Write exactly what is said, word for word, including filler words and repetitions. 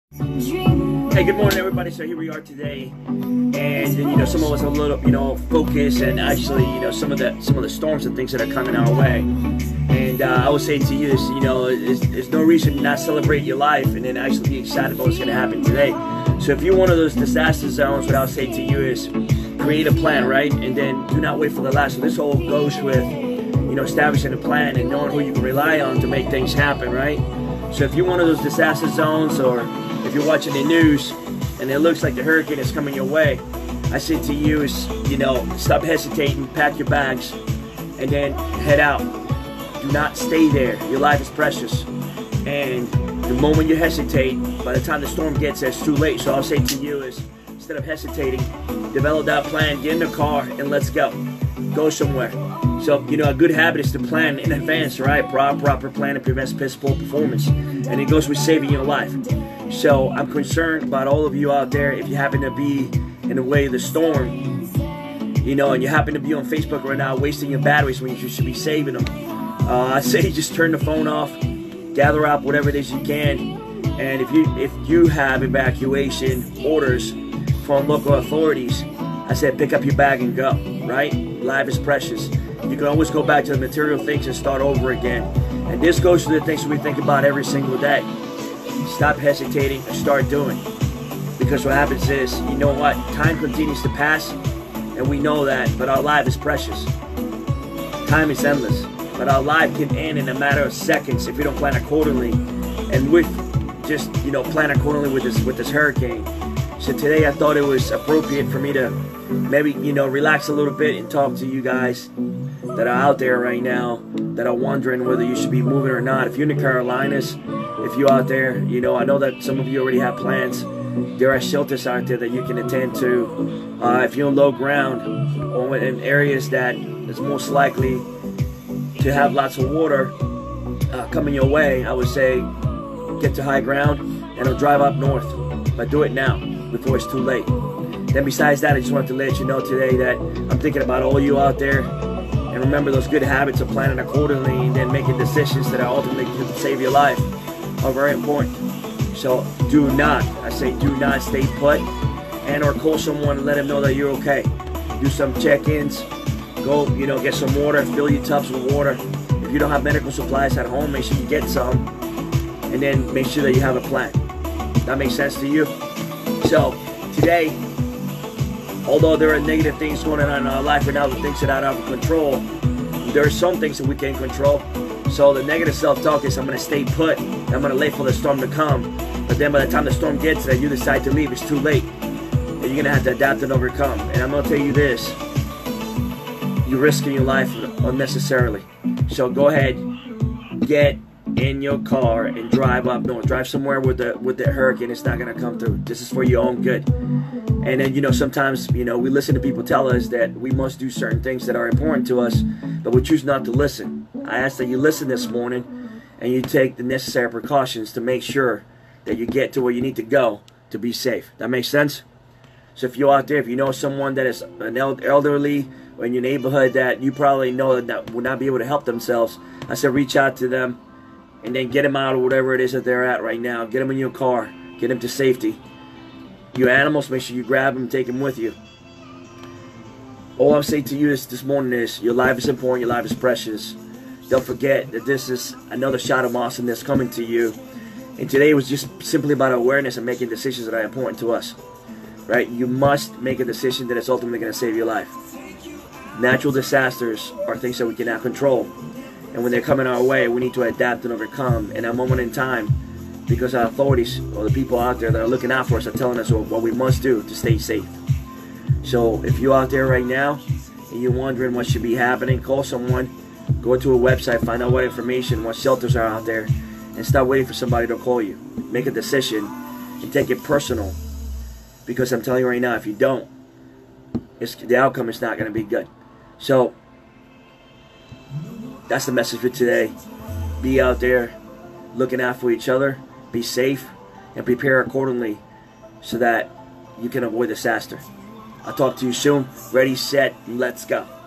Hey, good morning, everybody. So here we are today, and you know, some of us are a little, you know, focused, and actually, you know, some of the some of the storms and things that are coming our way. And uh, I would say to you, is, you know, there's, there's no reason to not celebrate your life and then actually be excited about what's going to happen today. So if you're one of those disaster zones, what I'll say to you is create a plan, right? And then do not wait for the last. So this all goes with, you know, establishing a plan and knowing who you can rely on to make things happen, right? So if you're one of those disaster zones, or if you're watching the news and it looks like the hurricane is coming your way, I say to you is, you know, stop hesitating, pack your bags, and then head out. Do not stay there. Your life is precious. And the moment you hesitate, by the time the storm gets there, it's too late. So I'll say to you is, instead of hesitating, develop that plan, get in the car, and let's go. Go somewhere. So, you know, a good habit is to plan in advance, right? Proper, proper planning prevents piss poor performance. And it goes with saving your life. So I'm concerned about all of you out there. If you happen to be in the way of the storm, you know, and you happen to be on Facebook right now wasting your batteries when you should be saving them, uh, I say just turn the phone off, gather up whatever it is you can. And if you, if you have evacuation orders from local authorities, I said pick up your bag and go, right? Life is precious. You can always go back to the material things and start over again. And this goes to the things we think about every single day. Stop hesitating and start doing. Because what happens is, you know what? Time continues to pass, and we know that, but our life is precious. Time is endless, but our life can end in a matter of seconds if we don't plan accordingly. And with just, you know, plan accordingly with this with this hurricane. So today I thought it was appropriate for me to maybe, you know, relax a little bit and talk to you guys that are out there right now that are wondering whether you should be moving or not. If you're in the Carolinas, if you're out there, you know, I know that some of you already have plans. There are shelters out there that you can attend to. Uh, if you're on low ground or in areas that is most likely to have lots of water uh, coming your way, I would say get to high ground and I'll drive up north. But do it now before it's too late. Then besides that, I just wanted to let you know today that I'm thinking about all you out there. And remember, those good habits of planning accordingly and then making decisions that are ultimately going to save your life are very important. So do not, I say do not stay put, and or call someone and let them know that you're okay. Do some check-ins, go, you know, get some water, fill your tubs with water. If you don't have medical supplies at home, make sure you get some, and then make sure that you have a plan. That makes sense to you? So today, although there are negative things going on in our life right now, the things that are out of control, there are some things that we can control. So the negative self-talk is I'm going to stay put, I'm going to wait for the storm to come. But then by the time the storm gets there, you decide to leave, it's too late. And you're going to have to adapt and overcome. And I'm going to tell you this, you're risking your life unnecessarily. So go ahead, get in your car and drive up north. Drive somewhere with the, with the hurricane it's not going to come through. This is for your own good. And then, you know, sometimes, you know, we listen to people tell us that we must do certain things that are important to us, but we choose not to listen. I ask that you listen this morning and you take the necessary precautions to make sure that you get to where you need to go to be safe. That makes sense? So if you're out there, if you know someone that is an elderly or in your neighborhood that you probably know that will not be able to help themselves, I said reach out to them and then get them out of whatever it is that they're at right now. Get them in your car. Get them to safety. Your animals, make sure you grab them and take them with you. All I'm saying to you is, this morning is your life is important, your life is precious. Don't forget that this is another shot of awesomeness coming to you. And today was just simply about awareness and making decisions that are important to us. Right? You must make a decision that is ultimately going to save your life. Natural disasters are things that we cannot control. And when they're coming our way, we need to adapt and overcome in a moment in time, because our authorities or the people out there that are looking out for us are telling us what we must do to stay safe. So if you're out there right now and you're wondering what should be happening, call someone, go to a website, find out what information, what shelters are out there, and stop waiting for somebody to call you. Make a decision and take it personal, because I'm telling you right now, if you don't, it's, the outcome is not going to be good. So that's the message for today. Be out there looking out for each other, be safe, and prepare accordingly so that you can avoid disaster. I'll talk to you soon. Ready, set, let's go.